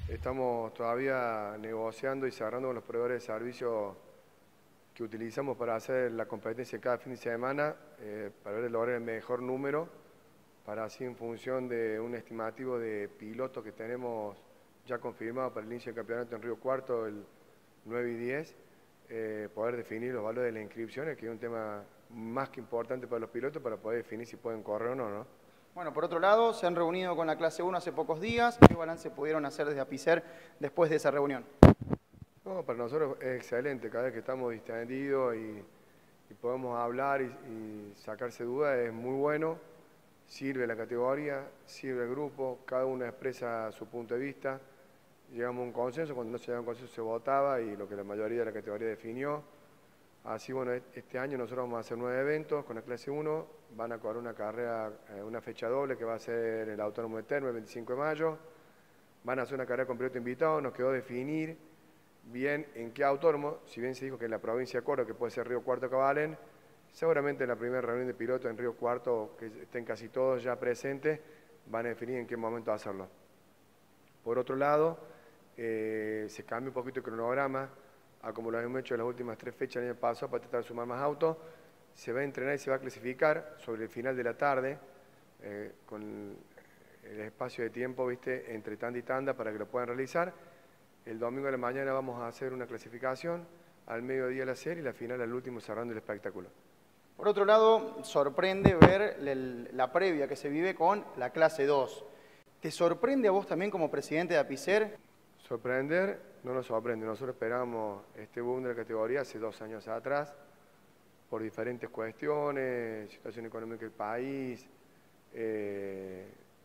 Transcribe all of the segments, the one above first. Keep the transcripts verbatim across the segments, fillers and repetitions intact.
Estamos todavía negociando y cerrando con los proveedores de servicios que utilizamos para hacer la competencia cada fin de semana, eh, para ver lograr el mejor número, para así en función de un estimativo de pilotos que tenemos ya confirmado para el inicio del campeonato en Río Cuarto el nueve y diez, eh, poder definir los valores de las inscripciones, que es un tema más que importante para los pilotos para poder definir si pueden correr o no, ¿no? Bueno, por otro lado, se han reunido con la clase uno hace pocos días. ¿Qué balance pudieron hacer desde Apicer después de esa reunión? No, para nosotros es excelente, cada vez que estamos distendidos y, y podemos hablar y, y sacarse dudas es muy bueno, sirve la categoría, sirve el grupo, cada uno expresa su punto de vista, llegamos a un consenso, cuando no se llegaba a un consenso se votaba y lo que la mayoría de la categoría definió. Así, bueno, este año nosotros vamos a hacer nueve eventos con la clase uno, van a correr una carrera, una fecha doble que va a ser el Autónomo de Termo el veinticinco de mayo, van a hacer una carrera con piloto invitado, nos quedó definir bien en qué autónomo, si bien se dijo que en la provincia de Córdoba, que puede ser Río Cuarto Cabalén, seguramente en la primera reunión de pilotos en Río Cuarto, que estén casi todos ya presentes, van a definir en qué momento hacerlo. Por otro lado, eh, se cambia un poquito el cronograma, a como lo hemos hecho en las últimas tres fechas del año pasado para tratar de sumar más autos, se va a entrenar y se va a clasificar sobre el final de la tarde, eh, con el espacio de tiempo, ¿viste?, entre tanda y tanda para que lo puedan realizar. El domingo de la mañana vamos a hacer una clasificación, al mediodía la serie y la final al último cerrando el espectáculo. Por otro lado, sorprende ver el, la previa que se vive con la clase dos. ¿Te sorprende a vos también como presidente de Apicer? Sorprender no nos sorprende. Nosotros esperamos este boom de la categoría hace dos años atrás, por diferentes cuestiones, situación económica del país, eh,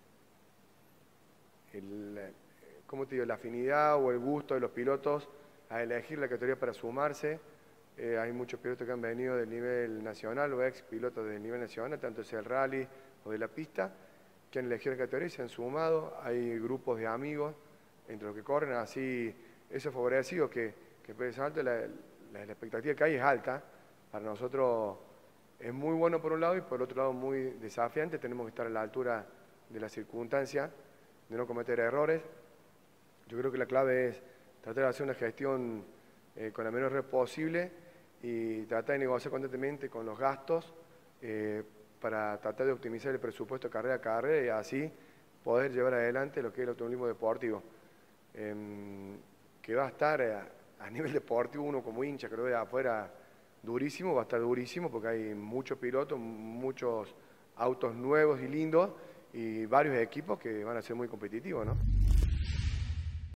el, ¿cómo te digo?, la afinidad o el gusto de los pilotos a elegir la categoría para sumarse. Eh, hay muchos pilotos que han venido del nivel nacional o ex pilotos del nivel nacional, tanto sea el rally o de la pista, que han elegido la categoría y se han sumado. Hay grupos de amigos entre los que corren, así eso ha favorecido que, que el precio alto, la, la, la expectativa que hay es alta. Para nosotros es muy bueno por un lado y por otro lado muy desafiante. Tenemos que estar a la altura de las circunstancias, de no cometer errores. Yo creo que la clave es tratar de hacer una gestión eh, con la menor red posible y tratar de negociar constantemente con los gastos eh, para tratar de optimizar el presupuesto carrera a carrera y así poder llevar adelante lo que es el automovilismo deportivo. Eh, que va a estar a, a nivel deportivo, uno como hincha que lo ve de afuera durísimo, va a estar durísimo porque hay muchos pilotos, muchos autos nuevos y lindos y varios equipos que van a ser muy competitivos, ¿no?